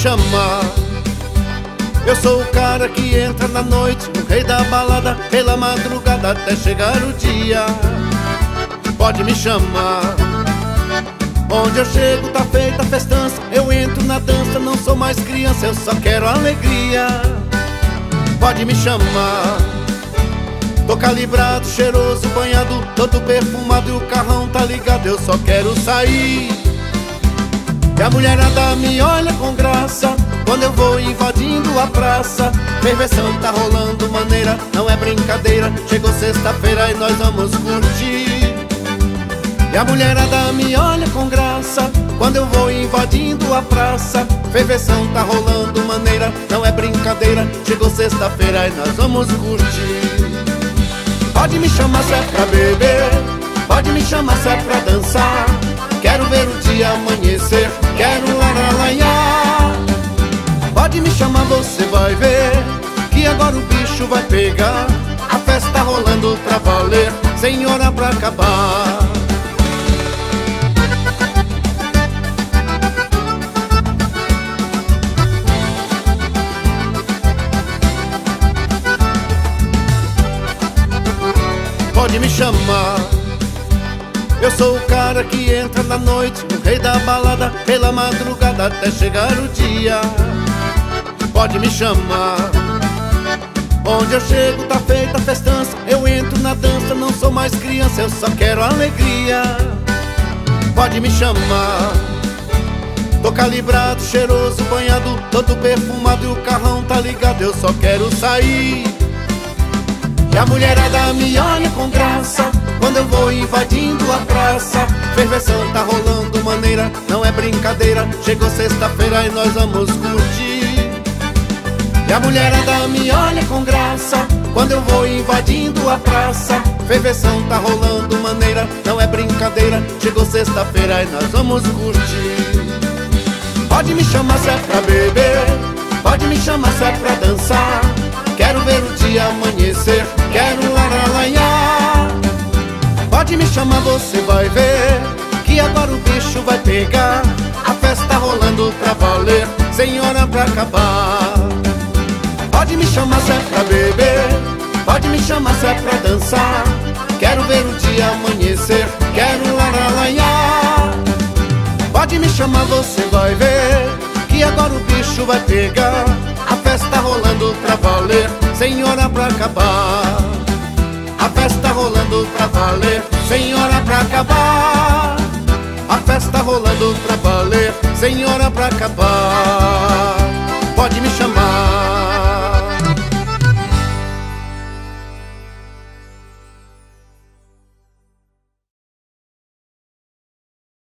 chamar. Eu sou o cara que entra na noite, o rei da balada, pela madrugada até chegar o dia. Pode me chamar. Onde eu chego tá feita a festança, eu entro na dança, não sou mais criança, eu só quero alegria. Pode me chamar. Tô calibrado, cheiroso, banhado, todo perfumado e o carrão tá ligado, eu só quero sair. E a mulherada me olha com graça quando eu vou invadindo a praça. Ferveção tá rolando maneira, não é brincadeira. Chegou sexta-feira e nós vamos curtir. E a mulherada me olha com graça quando eu vou invadindo a praça. Ferveção tá rolando maneira, não é brincadeira. Chegou sexta-feira e nós vamos curtir. Pode me chamar se é pra beber, pode me chamar se é pra dançar. Quero ver o dia amanhecer, quero aralaiar. Pode me chamar, você vai ver que agora o bicho vai pegar. A festa rolando pra valer, sem hora pra acabar. Pode me chamar. Eu sou o cara que entra na noite, o rei da balada, pela madrugada até chegar o dia. Pode me chamar. Onde eu chego tá feita a festança, eu entro na dança, não sou mais criança, eu só quero alegria. Pode me chamar. Tô calibrado, cheiroso, banhado, todo perfumado e o carrão tá ligado, eu só quero sair. E a mulherada me olha com graça quando eu vou invadindo a praça. Ferveção tá rolando maneira, não é brincadeira. Chegou sexta-feira e nós vamos curtir. E a mulherada me olha com graça quando eu vou invadindo a praça. Ferveção tá rolando maneira, não é brincadeira. Chegou sexta-feira e nós vamos curtir. Pode me chamar se é pra beber, pode me chamar se é pra dançar. Quero ver o dia amanhecer, quero aralaiar. Pode me chamar, você vai ver que agora o bicho vai pegar. A festa rolando pra valer, sem hora pra acabar. Pode me chamar se é pra beber, pode me chamar se é pra dançar. Quero ver o dia amanhecer, quero aralaiar. Pode me chamar, você vai ver que agora o bicho vai pegar. A festa rolando pra valer, sem hora pra acabar. A festa rolando pra valer, sem hora pra acabar. A festa rolando pra valer, sem hora pra acabar. Pode me chamar.